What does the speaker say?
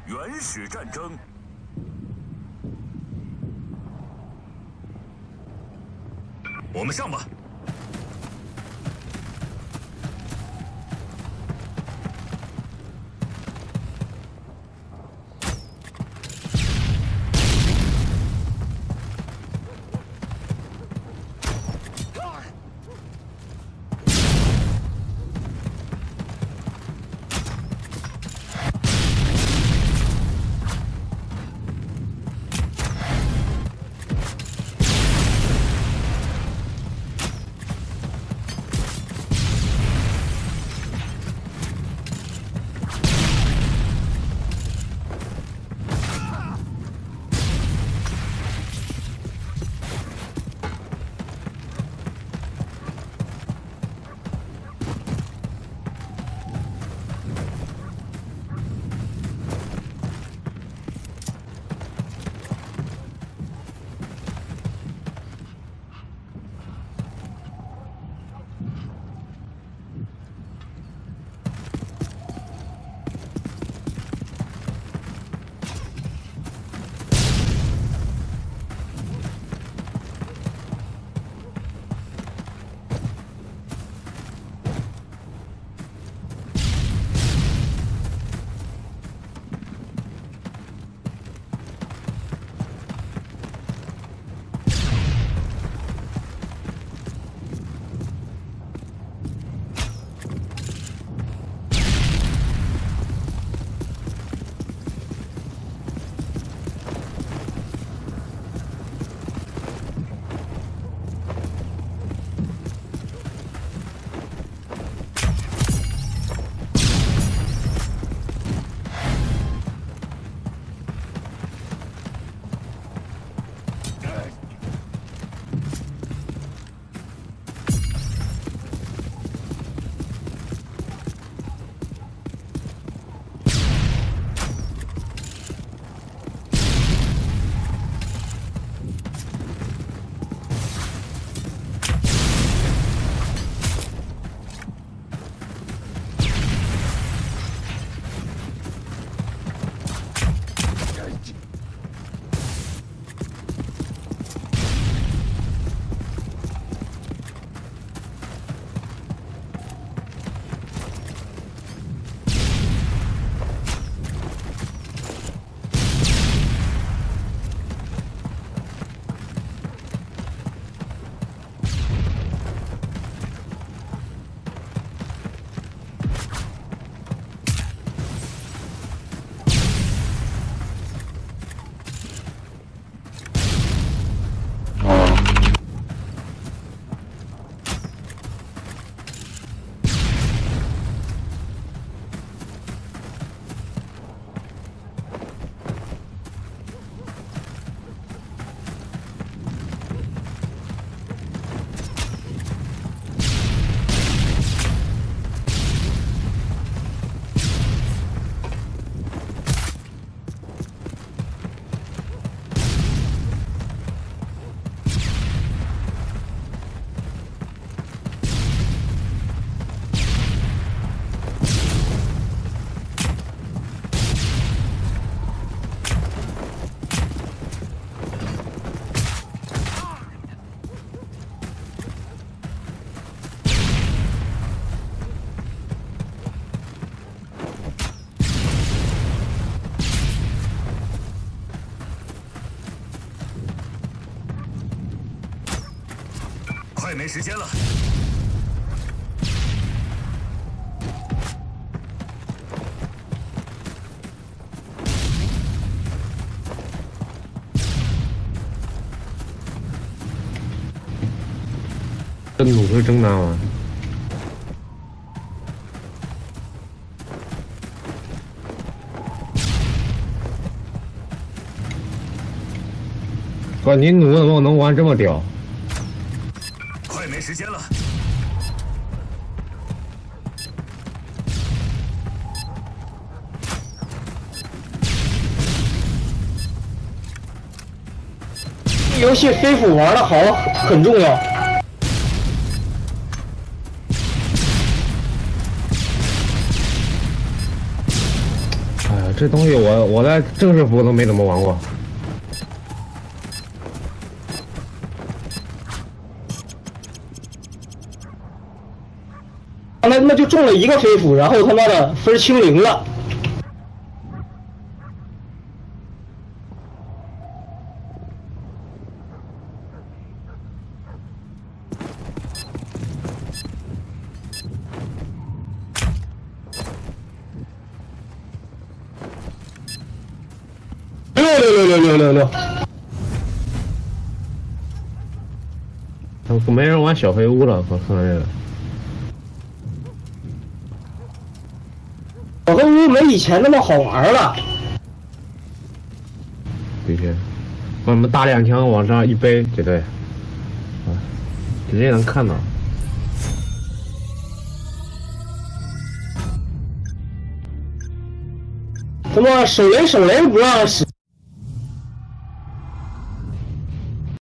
原始战争。我们上吧。 快没时间了。 真弩是真难玩。哥，你弩怎么能玩这么屌？ 快没时间了。 游戏飞斧玩的好很重要。 这东西我在正式服都没怎么玩过。 刚才他妈就中了一个飞斧，然后他妈的分清零了。6， 没人玩小黑屋了，我看这个。 小黑屋没以前那么好玩了。 的确，把我们大两枪往上一背，绝对，直接能看到。 他妈手雷不让使。